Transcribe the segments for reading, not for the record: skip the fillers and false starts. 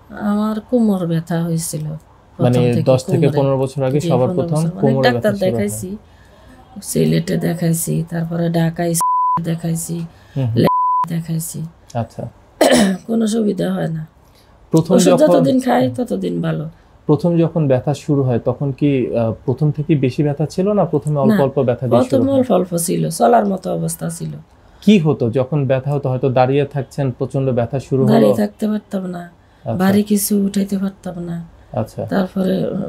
আমার কোমর ব্যথা হয়েছিল মানে 10 থেকে 15 বছর আগে সবার প্রথম কোমরে ব্যথা ডাক্তার দেখাইছি, সিলেটে দেখাইছি, তারপরে ঢাকায় দেখাইছি, দেখাইছি। আচ্ছা, কোনো সুবিধা হয় না। প্রথম যতদিন খাই ততদিন ভালো। প্রথম যখন ব্যথা শুরু হয় তখন কি প্রথম থেকে বেশি ব্যথা ছিল না প্রথমে অল্প অল্প ব্যথা দিয়ে শুরু? প্রথমে অল্প ছিল, চলার মতো অবস্থা ছিল। কি হতো যখন ব্যথা হতো? হয়তো দাঁড়িয়ে থাকছেন, প্রচন্ড ব্যথা শুরু হলো, দাঁড়িয়ে থাকতে পারতাম না, ভারী কিছু উঠাইতে পারতাম না। আচ্ছা, তারপরে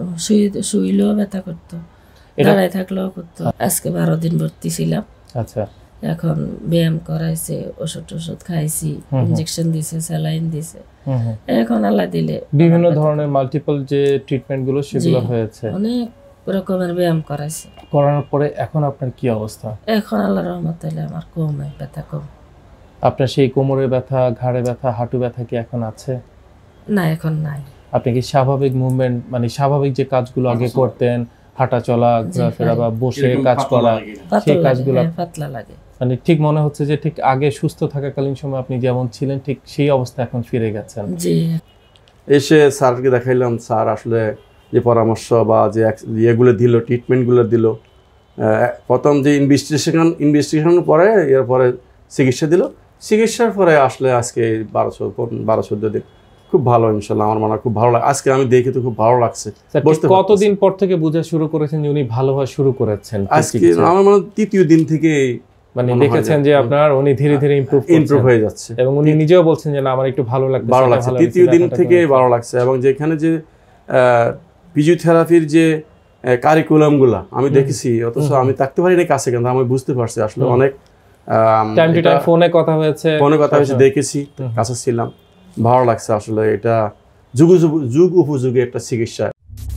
শুইলেও ব্যথা করতো, দাঁড়ায় থাকলেও করতো। আজকে 12 দিন ভর্তি ছিলাম। আচ্ছা, এখন ব্যায়াম করাইছে, ওষুধ খাইছি, ইনজেকশন দিছে, স্যালাইন দিছে। এখন আল্লাহ দিলে বিভিন্ন ধরনের মাল্টিপল যে ট্রিটমেন্ট গুলো সেগুলো হয়েছে, অনেক রকমের ব্যায়াম করাইছে। করানোর পরে এখন আপনার কি অবস্থা? এখন আল্লাহর রহমতে আমার কমে ব্যথা কম। আপনার সেই কোমরের ব্যথা, ঘাড়ে ব্যথা, হাঁটু ব্যথা কি এখন আছে? না, এখন নাই। আপনি কি স্বাভাবিক মুভমেন্ট, মানে স্বাভাবিক যে কাজগুলো আগে করতেন, হাঁটা চলা, ঘোরাফেরা বা বসে কাজ করা, সেই কাজগুলো পাতলা লাগে? মানে ঠিক মনে হচ্ছে যে ঠিক আগে সুস্থ থাকাকালীন সময় আপনি যেমন ছিলেন ঠিক সেই অবস্থা এখন ফিরে গেছেন? জি। এসে স্যারকে দেখাইলাম, স্যার আসলে যে পরামর্শ বা যে ইয়েগুলো দিল, ট্রিটমেন্টগুলো দিল, প্রথম যে ইনভেস্টিগেশন পরে এরপরে চিকিৎসা দিল, চিকিৎসার পরে আসলে আজকে 12-14 দিন খুব ভালো, ইনশাল্লাহ আমার মনে হয় খুব ভালো লাগে। আজকে আমি দেখে তো খুব ভালো লাগছে। কতদিন পর থেকে বোঝা শুরু করেছেন যে উনি ভালো হওয়া শুরু করেছেন? আজকে আমার মনে হয় 3য় দিন থেকে মানে দেখেছেন যে আপনার উনি ধীরে ধীরে ইমপ্রুভ হয়ে যাচ্ছে, এবং উনি নিজেও বলছেন যে না আমার একটু ভালো লাগছে। 3য় দিন থেকে ভালো লাগছে। এবং যেখানে যে ফিজিওথেরাপির যে কারিকুলামগুলো আমি দেখেছি, অথচ আমি থাকতে পারি না কাছে, কিন্তু আমি বুঝতে পারছি আসলে অনেক টাইম টু টাইম ফোনে কথা হয়েছে, দেখেছি, কাছে ছিলাম, ভালো লাগছে। আসলে এটা যুগ উপযোগী একটা চিকিৎসা।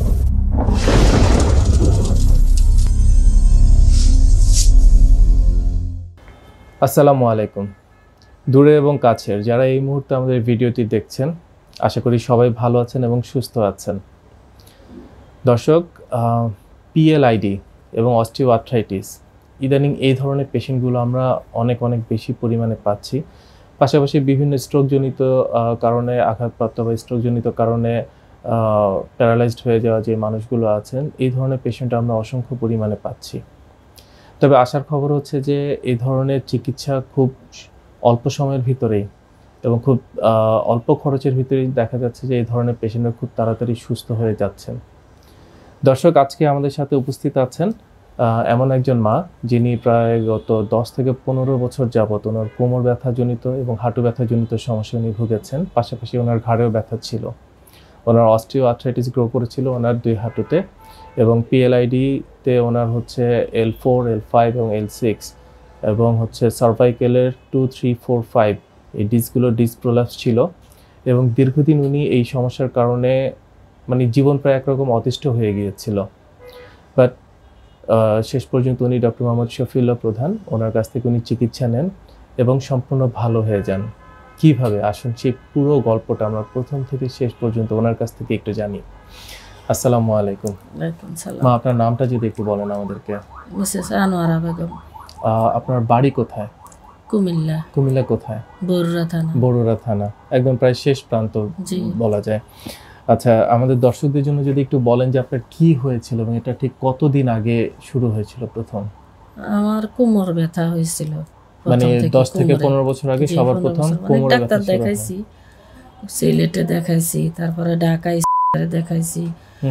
আসসালামু আলাইকুম। দূরে এবং কাছের যারা এই মুহূর্তে আমাদের ভিডিওটি দেখছেন, আশা করি সবাই ভালো আছেন এবং সুস্থ আছেন। দর্শক, পিএলআইডি এবং অস্টিওআর্থ্রাইটিস ইদানিং এই ধরনের পেশেন্টগুলো আমরা অনেক বেশি পরিমাণে পাচ্ছি। পাশাপাশি বিভিন্ন স্ট্রোকজনিত কারণে আঘাতপ্রাপ্ত বা স্ট্রোকজনিত কারণে প্যারালাইজড হয়ে যাওয়া যে মানুষগুলো আছেন, এই ধরনের পেশেন্ট আমরা অসংখ্য পরিমাণে পাচ্ছি। তবে আশার খবর হচ্ছে যে এই ধরনের চিকিৎসা খুব অল্প সময়ের ভিতরেই এবং খুব অল্প খরচের ভিতরেই দেখা যাচ্ছে যে এই ধরনের পেশেন্টরা খুব তাড়াতাড়ি সুস্থ হয়ে যাচ্ছেন। দর্শক, আজকে আমাদের সাথে উপস্থিত আছেন এমন একজন মা যিনি প্রায় গত 10 থেকে 15 বছর যাবত ওনার কোমর ব্যথাজনিত এবং হাঁটু ব্যথাজনিত সমস্যা নিয়ে ভুগেছেন। পাশাপাশি ওনার ঘাড়েও ব্যথা ছিল, ওনার অস্টিওআর্থ্রাইটিস গ্রো করেছিল ওনার 2 হাঁটুতে, এবং পিএলআইডিতে ওনার হচ্ছে L4, L5 এবং L6, এবং হচ্ছে সার্ভাইকেলের 2, 3, 4, 5 এই ডিস্কগুলো প্রোলাপস ছিল। এবং দীর্ঘদিন উনি এই সমস্যার কারণে মানে জীবন প্রায় একরকম অতিষ্ঠ হয়ে গিয়েছিল। বাট শেষ পর্যন্ত উনি ডক্টর মোহাম্মদ শফিউল্লাহ প্রধান, ওনার কাছ থেকে উনি চিকিৎসা নেন এবং সম্পূর্ণ ভালো হয়ে যান। কীভাবে, আসুন সেই পুরো গল্পটা আমরা প্রথম থেকে শেষ পর্যন্ত ওনার কাছ থেকে একটু জানি। আসসালামু আলাইকুম। মা, আপনার নামটা যদি একটু বলেন আমাদেরকে। মিসেস আনোয়ারা বেগম। আপনার বাড়ি কোথায়? কুমিল্লা। কুমিল্লা কোথায়? বরুড়া থানা, একদম প্রায় শেষ প্রান্ত বলা যায়। আচ্ছা, আমাদের দর্শকদের জন্য যদি একটু বলেন যে আপনার কি হয়েছিল এবং এটা ঠিক কতদিন আগে শুরু হয়েছিল প্রথম? আমার কোমর ব্যথা হয়েছিল মানে 10 থেকে 15 বছর আগে সবার প্রথম কোমর ব্যথা। ডাক্তার দেখাইছি, সিলেটে দেখাইছি, তারপরে ঢাকায় দেখাইছি।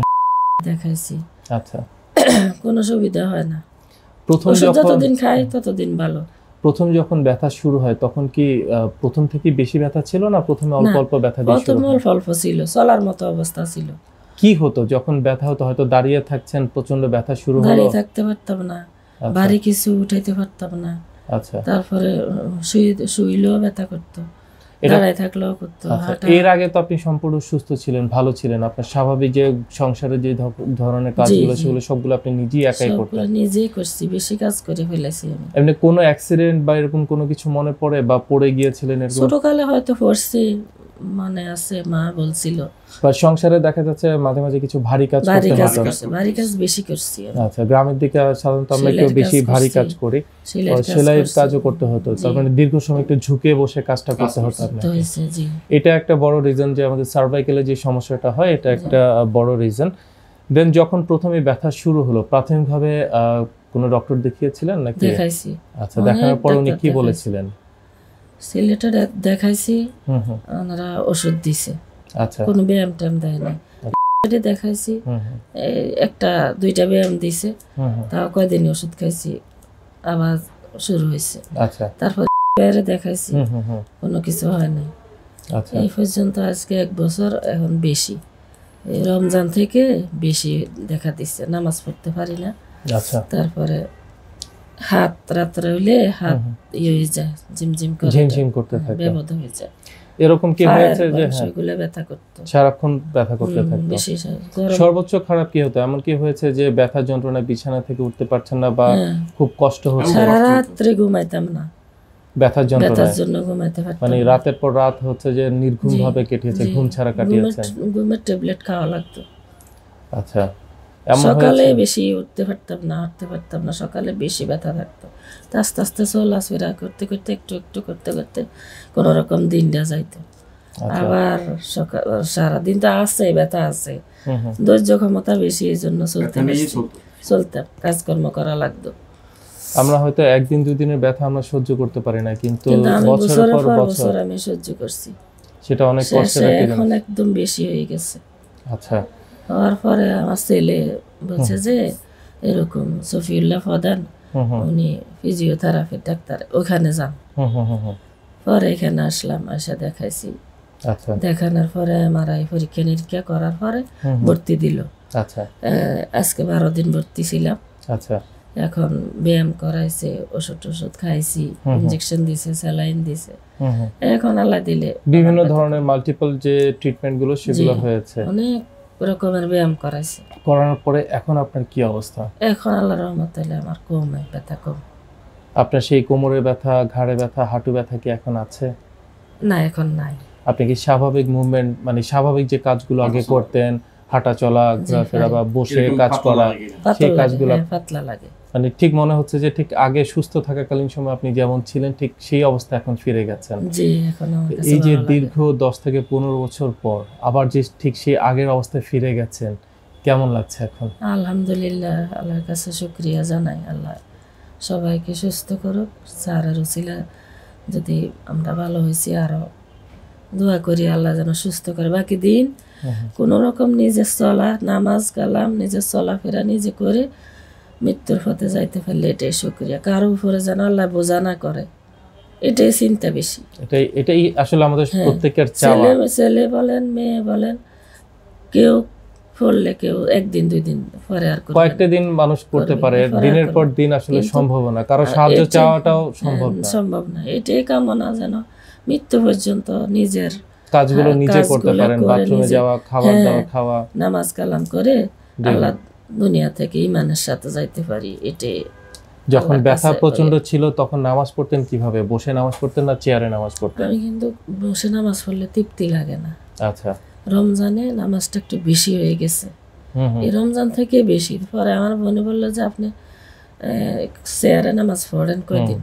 আচ্ছা, কোনো সুবিধা হয় না। প্রথম যতদিন খাই ততদিন ভালো। প্রথম যখন ব্যথা শুরু হয় তখন কি প্রথম থেকে বেশি ব্যথা ছিল না প্রথমে অল্প অল্প ব্যথা দিয়ে শুরু? প্রথমে অল্প ছিল, চলার মতো অবস্থা ছিল। কি হতো যখন ব্যথা হতো? হয়তো দাঁড়িয়ে থাকছেন, প্রচন্ড ব্যথা শুরু হলো, দাঁড়িয়ে থাকতে পারতাম না, ভারী কিছু উঠাইতে পারতাম না। আচ্ছা, তারপরে শুইলেও ব্যথা করতো, দাঁড়ায় থাকলেও করতো। এর আগে তো আপনি সম্পূর্ণ সুস্থ ছিলেন, ভালো ছিলেন, আপনার স্বাভাবিক যে সংসারের যে ধরনের কাজগুলো সেগুলো সবগুলো আপনি নিজেই একাই করতেন? নিজেই করছি, বেশি কাজ করে ফেলেছি আমি। এমনি কোনো অ্যাক্সিডেন্ট বা এরকম কোনো কিছু মনে পড়ে বা পড়ে গিয়েছিলেন এরকম? ছোটকালে হয়তো পড়ছি, মানে আছে, মা বলছিল। বা সংসারে দেখা যাচ্ছে মাঝে মাঝে কিছু ভারী কাজ ভারী করতে কাজ হতো। করছে, ভারী কাজ বেশি করছি আমি। আচ্ছা, গ্রামের দিকে সাধারণত আমরা একটু সেলাইয়ের বেশি কাজ ভারী করছি, কাজ করি, সেলাইয়ের কাজ সেলাইয়ের করছি। কাজও করতে হতো, তার মানে দীর্ঘ সময় একটু ঝুঁকে বসে কাজটা করতে হতো তো আপনাকে। হয়েছে, জি। এটা একটা বড় রিজন যে আমাদের সার্ভাইকেলে যে সমস্যাটা হয়, এটা একটা বড় রিজন। দেন যখন প্রথমে ব্যথা শুরু হলো, প্রাথমিকভাবে কোনো ডক্টর দেখিয়েছিলেন নাকি? দেখাইছি। আচ্ছা, দেখানোর পর উনি কি বলেছিলেন? সিলেটে দেখাইছি, হুম হুম। ওনারা ওষুধ দিছে, আচ্ছা, কোনো ব্যায়াম ট্যায়াম দেয় না। দেখাইছি, হুম হুম একটা দুইটা ব্যায়াম দিছে, হুম হুম। তাও কয়দিন ওষুধ খাইছি, আবার শুরু হয়েছে। আচ্ছা, তারপর দেখাইছি, হুম হুম হুম। কোনো কিছু হয় নাই। আচ্ছা, এই পর্যন্ত আজকে 1 বছর, এখন বেশি। এই রমজান থেকে বেশি দেখা দিচ্ছে, নামাজ পড়তে পারি না। আচ্ছা, তারপরে হাত রাত্রে হইলে হাত ইয়ে হয়ে যায়, ঝিমঝিম করে, ঝিমঝিম করতে থাকে। বেবদ হয়ে যায়। এরকম কি হয়েছে যে সেগুলো ব্যথা করতো, সারাক্ষণ ব্যথা করতে থাকতো? বেশি গরম। সর্বোচ্চ খারাপ কি হতো? এমন কি হয়েছে যে ব্যথা যন্ত্রণায় বিছানা থেকে উঠতে পারছেন না বা খুব কষ্ট হচ্ছে? সারা রাত্রে ঘুমাইতাম না, ব্যথার ব্যথার যন্ত্রণায়? জন্য ঘুমাইতে পারতাম মানে না। রাতের পর রাত হচ্ছে যে নির্ঘুম ভাবে কেটেছে, ঘুম ছাড়া কাটিয়েছেন? ঘুমের ট্যাবলেট খাওয়া লাগতো। আচ্ছা, এমন সকালে হয়েছে? বেশি উঠতে পারতাম না, হাঁটতে পারতাম না, সকালে বেশি ব্যথা থাকতো। তা আস্তে আস্তে চলাফেরা করতে করতে, একটু একটু করতে করতে কোনো রকম দিনটা যাইতো। আবার সকাল সারাদিন তো আছে, ব্যথা আছে, ধৈর্য ক্ষমতা বেশি, এই জন্য চলতাম, কাজকর্ম করা লাগতো। আমরা হয়তো একদিন দুদিনের ব্যথা আমরা সহ্য করতে পারি না, কিন্তু আমি বছরের পর বছর বছর আমি সহ্য করছি, সেটা অনেক কষ্টের একটা এখন জিনিস। একদম বেশি হয়ে গেছে। আচ্ছা, হওয়ার পরে আমার ছেলে বলছে যে এরকম সফিউল্লাহ প্রধান, উনি ফিজিওথেরাপি ডাক্তার, ওখানে যান। পরে এখানে আসলাম, এসে দেখাইছি। আচ্ছা, দেখানোর পরে এমআরআই পরীক্ষা নিরীক্ষা করার পরে ভর্তি দিল। আচ্ছা, আজকে 12 দিন ভর্তি ছিলাম। আচ্ছা, এখন ব্যায়াম করাইছে, ওষুধ খাইছি, ইনজেকশন দিছে, স্যালাইন দিছে। এখন আল্লাহ দিলে বিভিন্ন ধরনের মাল্টিপল যে ট্রিটমেন্ট গুলো সেগুলো হয়েছে, অনেক রকমের ব্যায়াম করাইছে। করানোর পরে এখন আপনার কি অবস্থা? এখন আল্লাহর রহমতে আমার কমে, ব্যথা কম। আপনার সেই কোমরে ব্যথা, ঘাড়ে ব্যথা, হাঁটু ব্যথা কি এখন আছে? না, এখন নাই। আপনি কি স্বাভাবিক মুভমেন্ট, মানে স্বাভাবিক যে কাজগুলো আগে করতেন, হাঁটা চলা, ঘোরাফেরা বা বসে কাজ করা, সেই কাজগুলো পাতলা লাগে, মানে ঠিক মনে হচ্ছে যে ঠিক আগে সুস্থ থাকাকালীন সময় আপনি যেমন ছিলেন ঠিক সেই অবস্থা এখন ফিরে গেছেন? জি, এখন আমার কাছে এই যে ভালো লাগে। দীর্ঘ 10 থেকে 15 বছর পর আবার যে ঠিক সেই আগের অবস্থায় ফিরে গেছেন, কেমন লাগছে এখন? আলহামদুলিল্লাহ, আল্লাহর কাছে শুকরিয়া জানাই। আল্লাহ সবাইকে সুস্থ করুক, স্যারের উসিলা যদি আমরা ভালো হয়েছি, আরো দোয়া করি আল্লাহ যেন সুস্থ করে। বাকি দিন কোনো রকম নিজের চলা, নামাজ কালাম, নিজের চলাফেরা নিজে করে মৃত্যুর পথে যাইতে পারলে এটাই শুকরিয়া। কারো উপরে যেন আল্লাহ বোঝা না করে, এটাই চিন্তা বেশি। এটাই আসলে আমাদের প্রত্যেকের চাওয়া। ছেলে বলেন, মেয়ে বলেন, কেউ পড়লে কেউ একদিন 2 দিন পরে আর কয়েকটা দিন মানুষ করতে পারে, দিনের পর দিন আসলে সম্ভব না, কারো সাহায্য চাওয়াটাও সম্ভব না। এটাই কামনা যেন মৃত্যু পর্যন্ত নিজের কাজগুলো নিজে করতে পারেন, বাথরুমে যাওয়া, খাবার দাবার খাওয়া, নামাজ কালাম করে আল্লাহ দুনিয়া থেকে ইমানের সাথে যাইতে পারি, এটাই। যখন ব্যথা প্রচন্ড ছিল তখন নামাজ পড়তেন কিভাবে? বসে নামাজ পড়তেন না চেয়ারে নামাজ পড়তেন? আমি কিন্তু বসে নামাজ পড়লে তৃপ্তি লাগে না। আচ্ছা, রমজানে নামাজটা একটু বেশি হয়ে গেছে, এই রমজান থেকে বেশি। পরে আমার বোনে বললো যে আপনি চেয়ারে নামাজ পড়েন কয়দিন,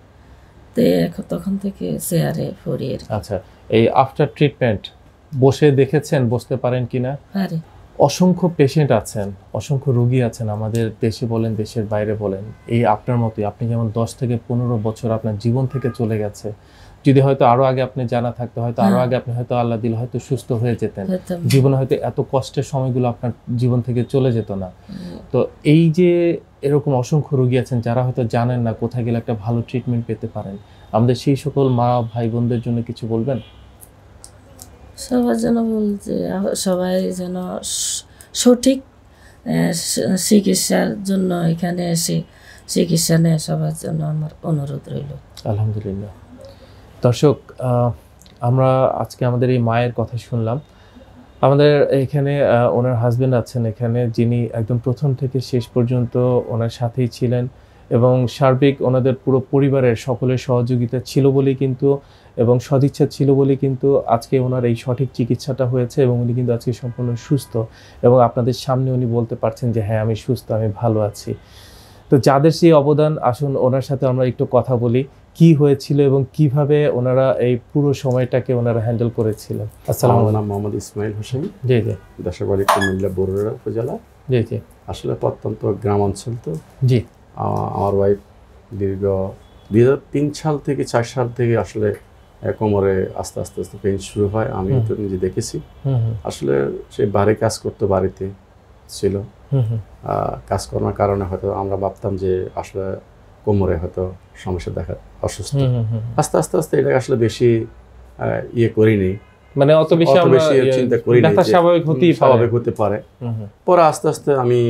তখন থেকে চেয়ারে পড়ি। আচ্ছা, এই আফটার ট্রিটমেন্ট বসে দেখেছেন বসতে পারেন কিনা? পারি। অসংখ্য পেশেন্ট আছেন, অসংখ্য রোগী আছেন আমাদের দেশে বলেন দেশের বাইরে বলেন, এই আপনার মতোই, আপনি যেমন 10 থেকে 15 বছর আপনার জীবন থেকে চলে গেছে। যদি হয়তো আরো আগে আপনি জানা থাকতো, হয়তো আরো আগে আপনি হয়তো আল্লাহ দিল হয়তো সুস্থ হয়ে যেতেন, জীবনে হয়তো এত কষ্টের সময়গুলো আপনার জীবন থেকে চলে যেত না। তো এই যে এরকম অসংখ্য রোগী আছেন যারা হয়তো জানেন না কোথায় গেলে একটা ভালো ট্রিটমেন্ট পেতে পারেন, আমাদের সেই সকল মা ভাই বোনদের জন্য কিছু বলবেন? সবার যেন বলছে, সবাই যেন সঠিক চিকিৎসার জন্য এখানে এসে চিকিৎসা নেয়, সবার জন্য আমার অনুরোধ রইল। আলহামদুলিল্লাহ। দর্শক, আমরা আজকে আমাদের এই মায়ের কথা শুনলাম। আমাদের এখানে ওনার হাজবেন্ড আছেন এখানে, যিনি একদম প্রথম থেকে শেষ পর্যন্ত ওনার সাথেই ছিলেন এবং সার্বিক ওনাদের পুরো পরিবারের সকলের সহযোগিতা ছিল বলেই কিন্তু এবং সদিচ্ছা ছিল বলেই কিন্তু আজকে ওনার এই সঠিক চিকিৎসাটা হয়েছে এবং উনি কিন্তু আজকে সম্পূর্ণ সুস্থ এবং আপনাদের সামনে উনি বলতে পারছেন যে হ্যাঁ আমি সুস্থ, আমি ভালো আছি। তো যাদের সেই অবদান, আসুন ওনার সাথে আমরা একটু কথা বলি কি হয়েছিল এবং কিভাবে ওনারা এই পুরো সময়টাকে ওনারা হ্যান্ডেল করেছিলেন। আসসালামু আলাইকুম, মোহাম্মদ ইসমাইল হোসেন। জি জি। দেশের বাড়ি কুমিল্লা বরুড়া উপজেলা। জি জি। আসলে প্রত্যন্ত গ্রাম অঞ্চল তো। জি। আমার ওয়াইফ দীর্ঘ 2003 সাল থেকে 4 সাল থেকে আসলে কোমরে আস্তে আস্তে আস্তে পেইন শুরু হয়। আমি তো নিজে দেখেছি। আসলে সে বাইরে কাজ করতো, বাড়িতে ছিল। কাজ করার কারণে হয়তো আমরা ভাবতাম যে আসলে কোমরে হয়তো সমস্যা দেখা, অসুস্থ। আস্তে আস্তে আস্তে এটাকে আসলে বেশি ইয়ে করিনি, মানে অত বেশি চিন্তা করি না, স্বাভাবিক হতে পারে। পরে আস্তে আস্তে আমি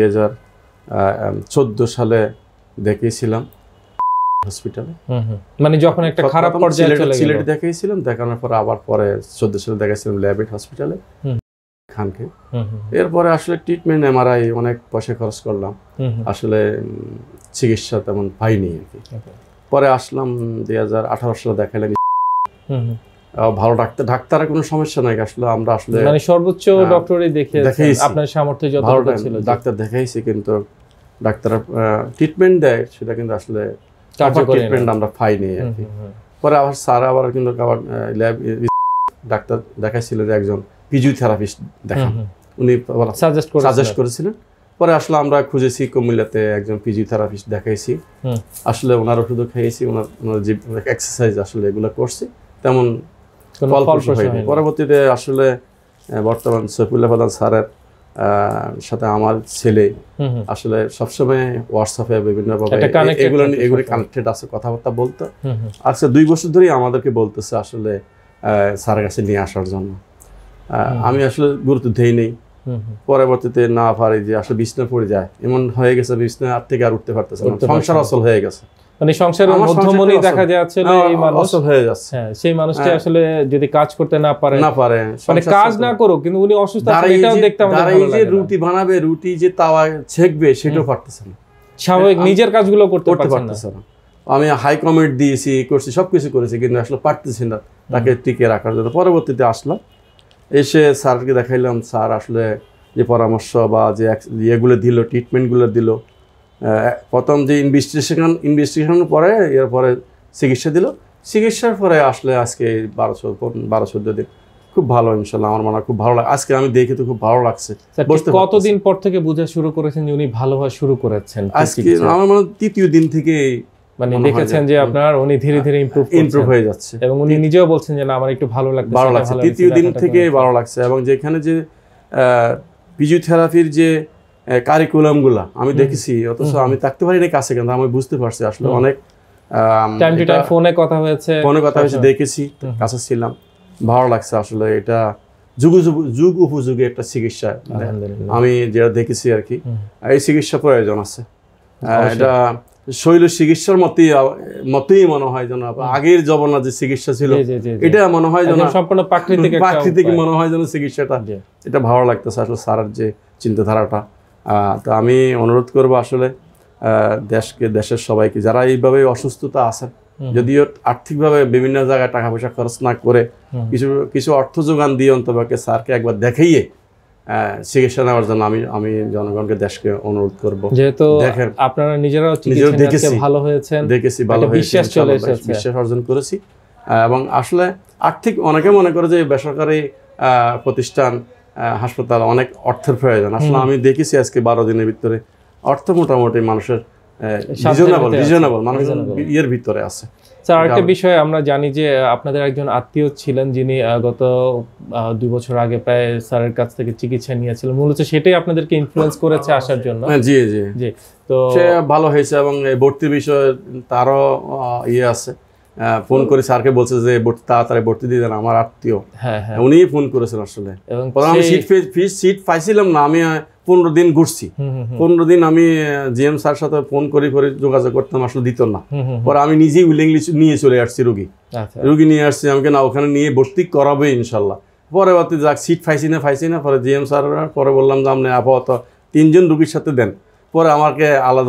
2014 সালে দেখিয়েছিলাম হসপিটালে, মানে যখন একটা খারাপ পর্যায়ে চলে গেল। সিলেটে দেখিয়েছিলাম, দেখানোর পর আবার পরে 14 সালে দেখাইছিলাম ল্যাবেট হসপিটালে খানকে। এরপরে আসলে ট্রিটমেন্ট, এমআরআই অনেক পয়সা খরচ করলাম, আসলে চিকিৎসা তেমন পাইনি আর কি। পরে আসলাম 2018 সালে দেখাইলাম, ভালো ডাক্তারের কোনো সমস্যা নাই। আসলে আমরা আসলে মানে সর্বোচ্চ ডক্টরই দেখিয়েছেন, আপনার সামর্থ্য যতটুকু ছিল ডাক্তার দেখাইছি, কিন্তু ডাক্তার ট্রিটমেন্ট দেয় সেটা কিন্তু আসলে ট্রিটমেন্ট আমরা পাইনি আর কি। পরে আবার স্যার আবার কিন্তু আবার ল্যাব ডাক্তার দেখাইছিল যে একজন ফিজিওথেরাপিস্ট দেখান, উনি সাজেস্ট করেছিলেন। পরে আসলে আমরা খুঁজেছি কুমিল্লাতে একজন ফিজিওথেরাপিস্ট দেখাইছি, আসলে ওনার ওষুধও খেয়েছি, ওনার যে এক্সারসাইজ আসলে এগুলো করছি, তেমন ফলপ্রসূ হয়নি। পরবর্তীতে আসলে বর্তমান সৈফুল্লাহ প্রধান স্যারের সাথে আমার ছেলে আসলে সবসময় হোয়াটসঅ্যাপে বিভিন্নভাবে এগুলো কানেক্টেড আছে, কথাবার্তা বলতো। আজকে 2 বছর ধরেই আমাদেরকে বলতেছে আসলে স্যারের কাছে নিয়ে আসার জন্য। আমি আসলে গুরুত্ব দেই নেই। পরবর্তীতে না পারি যে আসলে বিছনা পড়ে যায়, এমন হয়ে গেছে বিছনা আর থেকে আর উঠতে পারতেছে না, সংসার অচল হয়ে গেছে। মানে সংসারের মধ্যমণি দেখা যাচ্ছে এই মানুষ অচল হয়ে যাচ্ছে। হ্যাঁ, সেই মানুষটি আসলে যদি কাজ করতে না পারে, মানে কাজ না করুক কিন্তু উনি অসুস্থ আছেন এটাও দেখতে আমাদের ভালো লাগে। যে রুটি বানাবে, রুটি যে তাওয়া ছেকবে সেটাও পারতেছে না, স্বাভাবিক নিজের কাজগুলো করতে পারতেছে না। আমি হাই কমেন্ট দিয়েছি, করছি, সবকিছু করেছি, কিন্তু আসলে পারতেছি না তাকে টিকে রাখার জন্য। পরবর্তীতে আসলাম, এসে স্যারকে দেখাইলাম। স্যার আসলে যে পরামর্শ বা যে ইয়েগুলো দিল, ট্রিটমেন্টগুলো দিল, প্রথম যে ইনভেস্টিগেশনের পরে এরপরে চিকিৎসা দিল। চিকিৎসার পরে আসলে আজকে 12-14 দিন খুব ভালো, ইনশাল্লাহ আমার মনে হয় খুব ভালো লাগে। আজকে আমি দেখে তো খুব ভালো লাগছে। কতদিন পর থেকে বোঝা শুরু করেছেন যে উনি ভালো হওয়া শুরু করেছেন? আজকে আমার মনে হয় 3য় দিন থেকে মানে দেখেছেন যে আপনার উনি ধীরে ধীরে ইমপ্রুভ হয়ে যাচ্ছে, এবং উনি নিজেও বলছেন যে না আমার একটু ভালো লাগছে। 3য় দিন থেকে ভালো লাগছে। এবং যেখানে যে ফিজিওথেরাপির যে কারিকুলামগুলা আমি দেখেছি, অথচ আমি থাকতে পারি না কাছে, কিন্তু আমি বুঝতে পারছি আসলে অনেক টাইম টু টাইম ফোনে কথা হয়েছে, দেখেছি, কাছে ছিলাম, ভালো লাগছে। আসলে এটা যুগ উপযোগী একটা চিকিৎসা আমি যেটা দেখেছি আর কি। এই চিকিৎসা প্রয়োজন আছে, এটা শৈল চিকিৎসার মতই মনে হয় যেন আগের জমানার যে চিকিৎসা ছিল, এটা মনে হয় যেন সম্পূর্ণ প্রাকৃতিক মনে হয় যেন চিকিৎসাটা। এটা ভালো লাগতেছে আসলে স্যারের যে চিন্তাধারাটা। তো আমি অনুরোধ করবো আসলে দেশের সবাইকে যারা এইভাবে অসুস্থতা আছে, যদিও আর্থিকভাবে বিভিন্ন জায়গায় টাকা পয়সা খরচ না করে কিছু অর্থ যোগান দিয়ে অন্তত স্যারকে একবার দেখাইয়ে চিকিৎসা নেওয়ার জন্য আমি জনগণকে, দেশকে অনুরোধ করবো। যেহেতু আপনারা নিজেরাও ভালো হয়েছেন, দেখেছি ভালো হয়েছে, বিশ্বাস অর্জন করেছি। এবং আসলে আর্থিক, অনেকে মনে করে যে বেসরকারি প্রতিষ্ঠান, হাসপাতাল অনেক অর্থের প্রয়োজন। আসলে আমি দেখেছি আজকে 12 দিনের ভিতরে অর্থ মোটামুটি মানুষের রিজনেবল মানুষের ইয়ের ভিতরে আছে। স্যার, আরেকটা বিষয় আমরা জানি যে আপনাদের একজন আত্মীয় ছিলেন যিনি গত 2 বছর আগে প্রায় স্যারের কাছ থেকে চিকিৎসা নিয়েছিলেন, মূলত সেটাই আপনাদেরকে ইনফ্লুয়েন্স করেছে আসার জন্য। জি জি জি। তো সে ভালো হয়েছে এবং ভর্তির বিষয়ে তারও ইয়ে আছে। ফোন করে স্যারকে বলছে যে তাড়াতাড়ি ভর্তি দিয়ে দেন, আমার আত্মীয়। হ্যাঁ হ্যাঁ, উনিই ফোন করেছেন আসলে। এবং আমি সিট পাইছিলাম না, আমি 15 দিন ঘুরছি। 15 দিন আমি জিএম স্যার সাথে ফোন করে যোগাযোগ করতাম, আসলে দিত না। পরে আমি নিজেই উইলিংলি নিয়ে চলে আসছি রুগী নিয়ে আসছি। আমাকে না ওখানে নিয়ে ভর্তি করাবে ইনশাল্লাহ। পরবর্তীতে যাক সিট পাইছি না, পরে জিএম স্যার পরে বললাম যে আপনি আপাতত 3 জন রুগীর সাথে দেন, পরে আমাকে আলাদা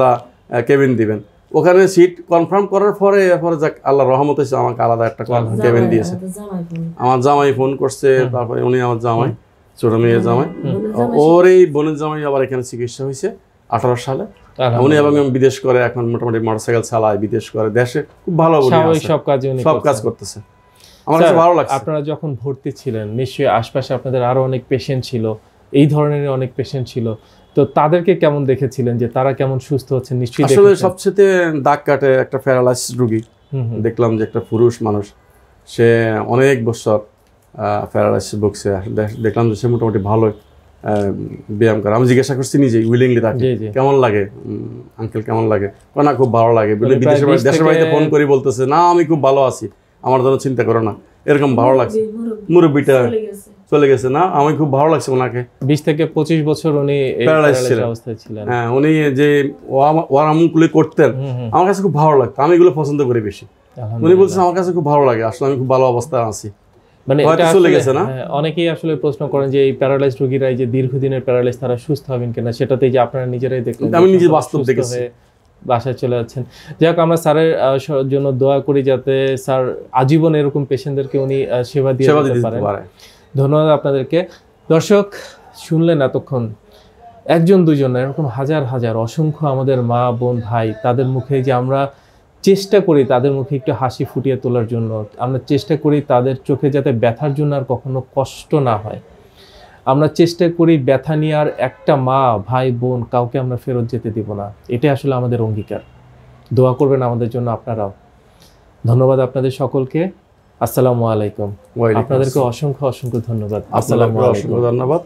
কেবিন দিবেন। ওখানে সিট কনফার্ম করার পরে এরপরে যাক আল্লাহর রহমত হয়েছে, আমাকে আলাদা একটা কেবিন দিয়েছে। আমার জামাই ফোন করছে, তারপরে উনি আমার জামাই, ছোট মেয়ের জামাই, ওর এই বোনের জামাই আবার এখানে চিকিৎসা হয়েছে 18 সালে। উনি এবং বিদেশ করে, এখন মোটামুটি মোটরসাইকেল চালায়, বিদেশ করে, দেশে খুব ভালো সব কাজ করতেছে। আমার কাছে ভালো লাগছে। আপনারা যখন ভর্তি ছিলেন নিশ্চয়ই আশপাশে আপনাদের আরো অনেক পেশেন্ট ছিল, এই ধরনের অনেক পেশেন্ট ছিল, তো তাদেরকে কেমন দেখেছিলেন যে তারা কেমন সুস্থ হচ্ছেন? নিশ্চয়ই আসলে সবচেয়ে দাগ কাটে একটা প্যারালাইসিস রোগী দেখলাম, যে একটা পুরুষ মানুষ, সে অনেক বছর প্যারালাইসিস ভুগছে। দেখলাম যে সে মোটামুটি ভালো ব্যায়াম করে। আমি জিজ্ঞাসা করছি নিজেই উইলিংলি তাকে, কেমন লাগে আঙ্কেল, কেমন লাগে? না খুব ভালো লাগে। দেশের বাড়িতে ফোন করে বলতেছে, না আমি খুব ভালো আছি, আমার জন্য চিন্তা করো না, এরকম ভালো লাগছে। মুরব্বিটা চলে গেছে, না আমি খুব ভালো লাগছে ওনাকে। 20 থেকে 25 বছর উনি প্যারালাইসিস অবস্থায় ছিলেন। হ্যাঁ, উনি যে ওয়ারামগুলো করতেন আমার কাছে খুব ভালো লাগতো, আমি এগুলো পছন্দ করি বেশি। উনি বলছেন আমার কাছে খুব ভালো লাগে, আসলে আমি খুব ভালো অবস্থায় আছি। মানে চলে গেছে না? অনেকেই আসলে প্রশ্ন করেন যে এই প্যারালাইজ রোগীরা যে দীর্ঘদিনের প্যারালাইজ তারা সুস্থ হবেন কিনা, সেটাতেই যে আপনারা নিজেরাই দেখলেন, আমি নিজে বাস্তব দেখেছি, বাসায় চলে যাচ্ছেন। যাই হোক, আমরা স্যারের জন্য দোয়া করি যাতে স্যার আজীবন এরকম পেশেন্টদেরকে উনি সেবা দিয়ে দিতে পারেন। ধন্যবাদ আপনাদেরকে। দর্শক শুনলেন এতক্ষণ একজন দুজন এরকম হাজার হাজার অসংখ্য আমাদের মা বোন ভাই, তাদের মুখে যে আমরা চেষ্টা করি তাদের মুখে একটু হাসি ফুটিয়ে তোলার জন্য, আমরা চেষ্টা করি তাদের চোখে যাতে ব্যথার জন্য আর কখনো কষ্ট না হয়, আমরা চেষ্টা করি ব্যথা নিয়ে আর একটা মা ভাই বোন কাউকে আমরা ফেরত যেতে দিব না। এটাই আসলে আমাদের অঙ্গীকার। দোয়া করবেন আমাদের জন্য আপনারাও। ধন্যবাদ আপনাদের সকলকে। আসসালামু আলাইকুম। আপনাদেরকে অসংখ্য অসংখ্য ধন্যবাদ। আসসালামু আলাইকুম। ধন্যবাদ।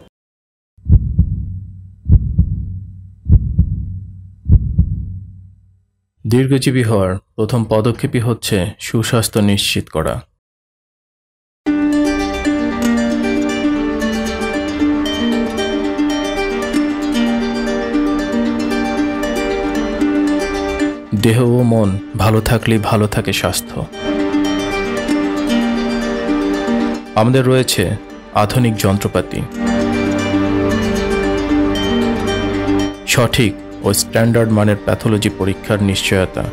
দীর্ঘজীবী হওয়ার প্রথম পদক্ষেপই হচ্ছে সুস্বাস্থ্য নিশ্চিত করা। দেহ ও মন ভালো থাকলেই ভালো থাকে স্বাস্থ্য। আমাদের রয়েছে আধুনিক যন্ত্রপাতি, সঠিক ও স্ট্যান্ডার্ড মানের প্যাথোলজি পরীক্ষার নিশ্চয়তা।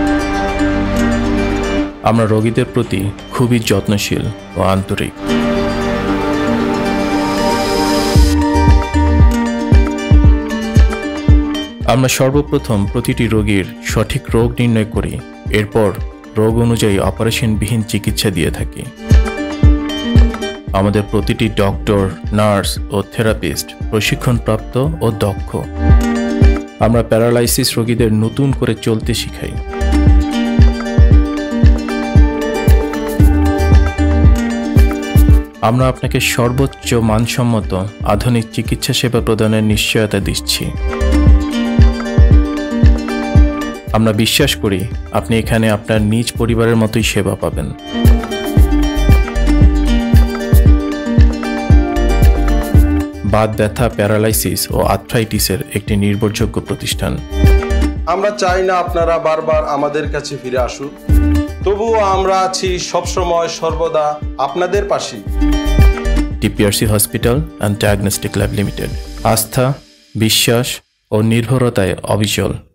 আমরা রোগীদের প্রতি খুবই যত্নশীল ও আন্তরিক। আমরা সর্বপ্রথম প্রতিটি রোগীর সঠিক রোগ নির্ণয় করি, এরপর রোগ অনুযায়ী অপারেশনবিহীন চিকিৎসা দিয়ে থাকি। আমাদের প্রতিটি ডক্টর, নার্স ও থেরাপিস্ট প্রশিক্ষণপ্রাপ্ত ও দক্ষ। আমরা প্যারালাইসিস রোগীদের নতুন করে চলতে শিখাই। আমরা আপনাকে সর্বোচ্চ মানসম্মত আধুনিক চিকিৎসা সেবা প্রদানের নিশ্চয়তা দিচ্ছি। আমরা বিশ্বাস করি আপনি এখানে আপনার নিজ পরিবারের মতোই সেবা পাবেন। বাত ব্যথা, প্যারালাইসিস ও আর্থ্রাইটিসের একটি নির্ভরযোগ্য প্রতিষ্ঠান। আমরা চাই না আপনারা বারবার আমাদের কাছে ফিরে আসুন, তবুও আমরা আছি সবসময় সর্বদা আপনাদের পাশে। TPRC hospital and diagnostic lab limited, আস্থা, বিশ্বাস ও নির্ভরতায় অবিচল।